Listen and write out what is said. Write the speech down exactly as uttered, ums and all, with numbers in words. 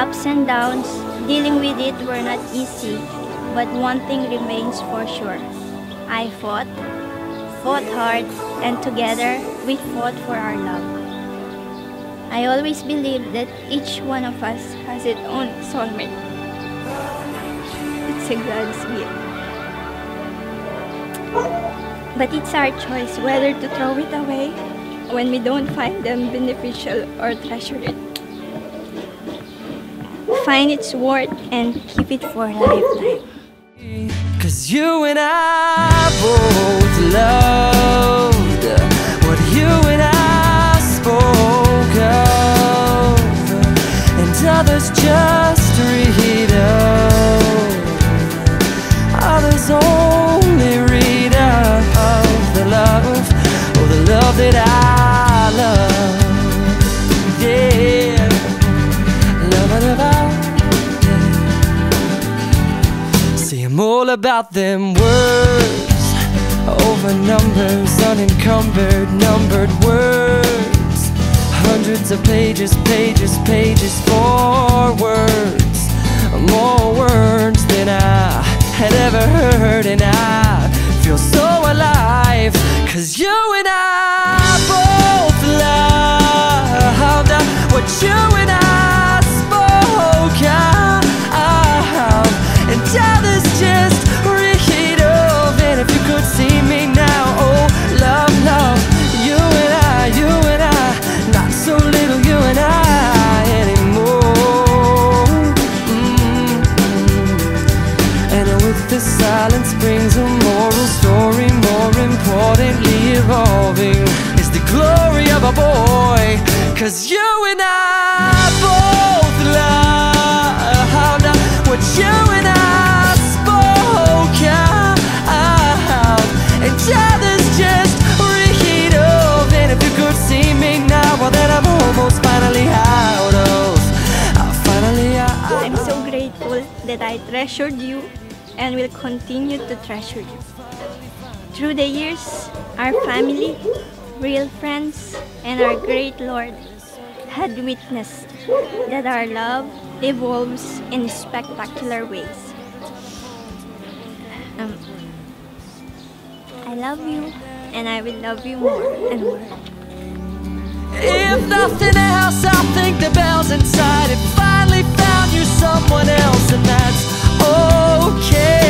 ups and downs, dealing with it were not easy, but one thing remains for sure. I fought, fought hard, and together we fought for our love. I always believe that each one of us has its own soulmate. It's a God's gift. But it's our choice whether to throw it away when we don't find them beneficial or treasure it. Find its worth and keep it for a lifetime. Cause you and I both loved what you and I spoke of, and others just read of, others only read of the love, oh the love that I love. Yeah, love it about. I'm all about them words, over numbers, unencumbered, numbered words, hundreds of pages, pages, pages for words, more words than I had ever heard, and I feel so alive, cause you and I both loved what you and I spoke of, and others just read of. And if you could see me now, oh love, love, you and I, you and I, not so little you and I anymore. Mm-hmm. And with the silence brings a moral story, more importantly evolving is the glory of a boy, cause you and I both love what you and I spoke of, and others just read of. And if you could see me now, well then I'm almost finally out of, I'm finally out. I'm so grateful that I treasured you and will continue to treasure you. Through the years, our family, real friends, and our great Lord had witnessed that our love evolves in spectacular ways. Um, I love you, and I will love you more and more. If nothing else, I think the bells inside it finally found you someone else, and that's okay.